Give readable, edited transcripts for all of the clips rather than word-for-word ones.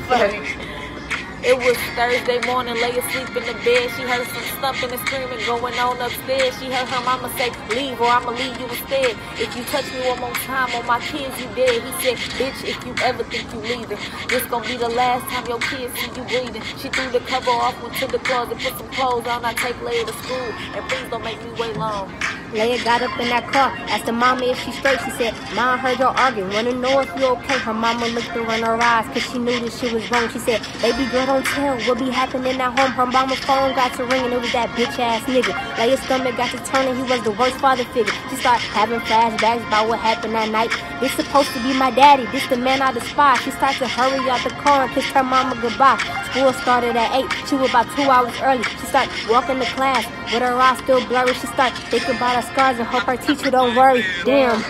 funny. It was Thursday morning, lay asleep in the bed. She heard some stumping and screaming going on upstairs. She heard her mama say, leave or I'ma leave you instead. If you touch me one more time on my kids, you dead. He said, bitch, if you ever think you leaving, this gonna be the last time your kids see you bleeding. She threw the cover off, went to the closet, put some clothes on. I take Leia to school, and please don't make me wait long. Leia got up in that car, asked the mama if she straight. She said, Ma, I heard y'all arguing, wanna know if you okay. Her mama looked around her eyes, cause she knew this shit was wrong. She said, baby girl, don't tell what be happening at home. Her mama's phone got to ringing, it was that bitch ass nigga. Leia's stomach got to turning, he was the worst father figure. She started having flashbacks about what happened that night. This supposed to be my daddy, this the man I despise. She started to hurry out the car and kissed her mama goodbye. School started at 8, she was about 2 hours early. She started walking to class, with her eyes still blurry. She started thinking about her scars and hope her teacher don't worry. Damn.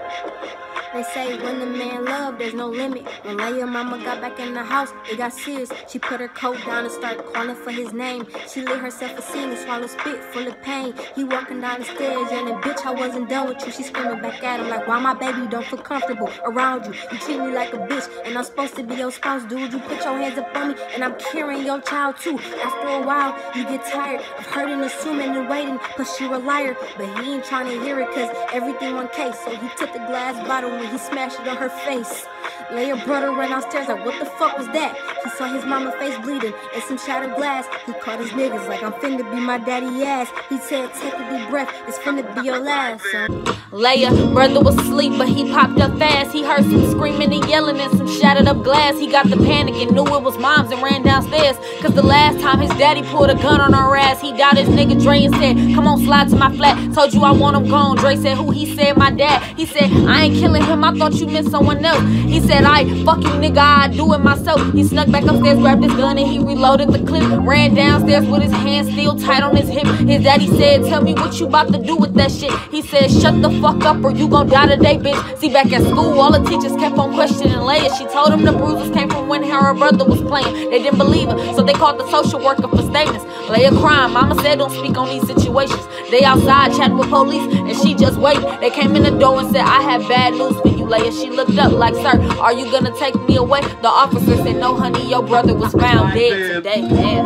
They say when the man love, there's no limit. When Leia mama got back in the house, it got serious. She put her coat down and started calling for his name. She lit herself a scene and swallowed spit full of pain. He walking down the stairs yelling, bitch, I wasn't done with you. She screaming back at him like, why my baby don't feel comfortable around you? You treat me like a bitch and I'm supposed to be your spouse, dude. You put your hands up on me and I'm carrying your child too. After a while, you get tired of hurting, assuming and waiting, cause you're a liar. But he ain't trying to hear it cause everything on case. So he took the glass bottle and he smashed it on her face. Leia brother ran downstairs like, what the fuck was that? He saw his mama face bleeding and some shattered glass. He called his niggas like, I'm finna be my daddy ass. He said, take a deep breath, it's finna be your last. Leia brother was asleep, but he popped up fast. He heard some screaming and yelling and some shattered up glass. He got the panic and knew it was mom's and ran downstairs. Cause the last time his daddy pulled a gun on her ass, he doubted his nigga Dre and said, come on, slide to my flat. Told you I want him gone. Dre said, who? He said, my dad. He said, I ain't killing him, I thought you meant someone else. He said, I fuck you nigga, I do it myself. He snuck back upstairs, grabbed his gun and he reloaded the clip. Ran downstairs with his hands still tight on his hip. His daddy said, tell me what you about to do with that shit. He said, shut the fuck up or you gon' die today, bitch. See, back at school, all the teachers kept on questioning Leia. She told him the bruises came from when her brother was playing. They didn't believe her, so they called the social worker for statements. Leia crying, mama said don't speak on these situations. They outside chatting with police and she just waited. They came in the door and said, I have bad news for you, Leia. She looked up like, sir, are you gonna take me away? The officer said, no honey, your brother was found dead today. Yeah.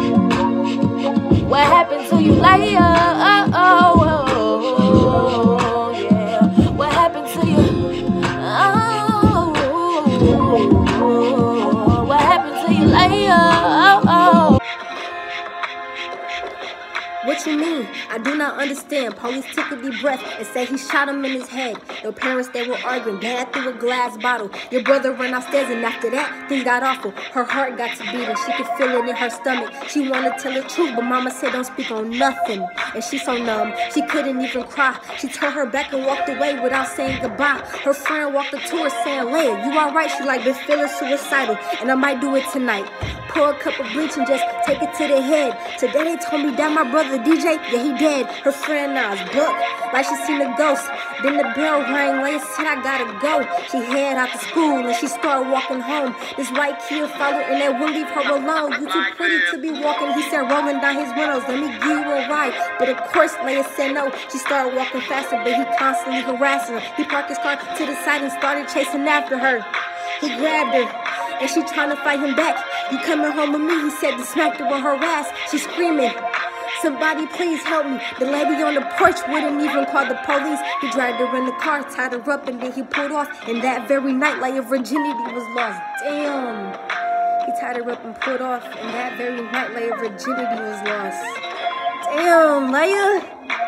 What happened to you, Leia? Oh, yeah. What happened to you? Oh, what happened to you, Leia? Oh. What you mean? I do not understand. Police took a deep breath and said he shot him in his head. Your parents, they were arguing. Dad threw a glass bottle. Your brother ran upstairs and after that, things got awful. Her heart got to beating. She could feel it in her stomach. She wanted to tell the truth, but mama said don't speak on nothing. And she's so numb, she couldn't even cry. She turned her back and walked away without saying goodbye. Her friend walked up to her saying, Leia, you alright? She like, been feeling suicidal and I might do it tonight. Pour a cup of bleach and just take it to the head. Today they told me that my brother DJ, yeah, he dead. Her friend now is booked, like she seen a ghost. Then the bell rang, Leia said I gotta go. She head out to school and she started walking home. This white kid followed and they wouldn't leave her alone. You too pretty to be walking, he said, rolling down his windows, let me give you a ride. But of course Leia said no. She started walking faster, but he constantly harassing her. He parked his car to the side and started chasing after her. He grabbed her and she trying to fight him back. You coming home with me, he said, to smack her on her ass. She screaming, somebody please help me. The lady on the porch wouldn't even call the police. He dragged her in the car, tied her up, and then he pulled off. And that very night, Leia virginity was lost. Damn. He tied her up and pulled off. And that very night, Leia virginity was lost. Damn, Leia.